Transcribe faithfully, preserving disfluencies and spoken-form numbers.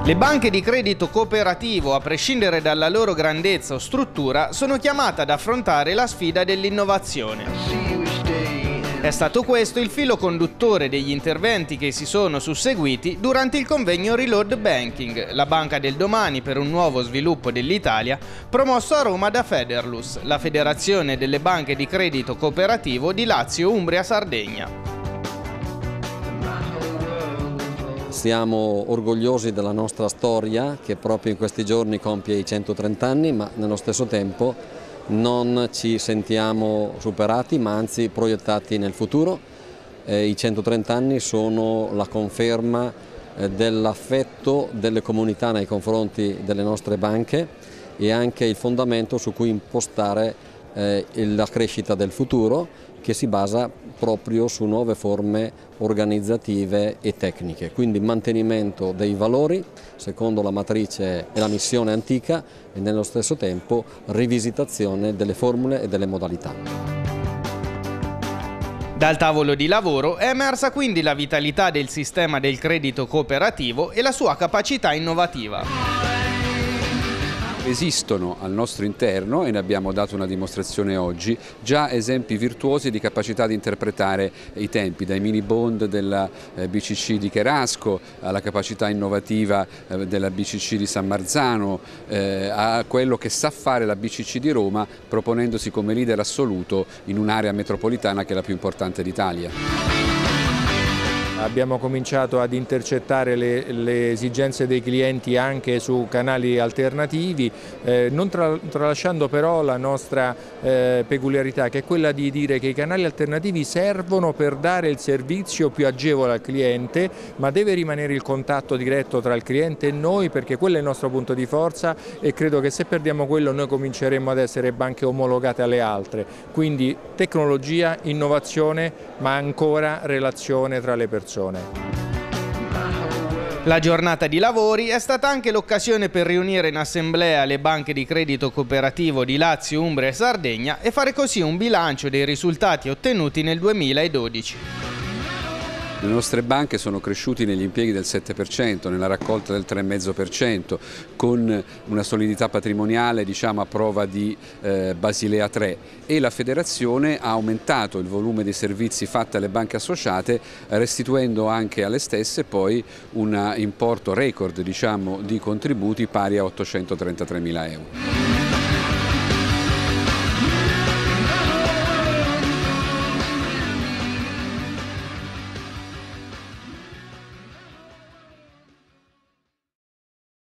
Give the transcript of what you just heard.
Le banche di credito cooperativo, a prescindere dalla loro grandezza o struttura, sono chiamate ad affrontare la sfida dell'innovazione. È stato questo il filo conduttore degli interventi che si sono susseguiti durante il convegno Reload Banking, la banca del domani per un nuovo sviluppo dell'Italia, promosso a Roma da Federlus, la federazione delle banche di credito cooperativo di Lazio, Umbria, Sardegna. Siamo orgogliosi della nostra storia, che proprio in questi giorni compie i centotrenta anni, ma nello stesso tempo non ci sentiamo superati, ma anzi proiettati nel futuro. Eh, I centotrenta anni sono la conferma eh, dell'affetto delle comunità nei confronti delle nostre banche e anche il fondamento su cui impostare eh, la crescita del futuro, che si basa proprio su nuove forme organizzative e tecniche, quindi mantenimento dei valori secondo la matrice e la missione antica e nello stesso tempo rivisitazione delle formule e delle modalità. Dal tavolo di lavoro è emersa quindi la vitalità del sistema del credito cooperativo e la sua capacità innovativa. Esistono al nostro interno, e ne abbiamo dato una dimostrazione oggi, già esempi virtuosi di capacità di interpretare i tempi, dai mini bond della B C C di Cherasco alla capacità innovativa della B C C di San Marzano, eh, a quello che sa fare la B C C di Roma, proponendosi come leader assoluto in un'area metropolitana che è la più importante d'Italia. Abbiamo cominciato ad intercettare le, le esigenze dei clienti anche su canali alternativi, eh, non tra, tralasciando però la nostra eh, peculiarità, che è quella di dire che i canali alternativi servono per dare il servizio più agevole al cliente, ma deve rimanere il contatto diretto tra il cliente e noi, perché quello è il nostro punto di forza e credo che se perdiamo quello noi cominceremo ad essere banche omologate alle altre. Quindi tecnologia, innovazione, ma ancora relazione tra le persone. La giornata di lavori è stata anche l'occasione per riunire in assemblea le banche di credito cooperativo di Lazio, Umbria e Sardegna e fare così un bilancio dei risultati ottenuti nel duemiladodici. Le nostre banche sono cresciute negli impieghi del sette per cento, nella raccolta del tre virgola cinque per cento, con una solidità patrimoniale diciamo a prova di eh, Basilea tre, e la federazione ha aumentato il volume dei servizi fatti alle banche associate, restituendo anche alle stesse poi un importo record diciamo, di contributi pari a ottocentotrentatremila euro.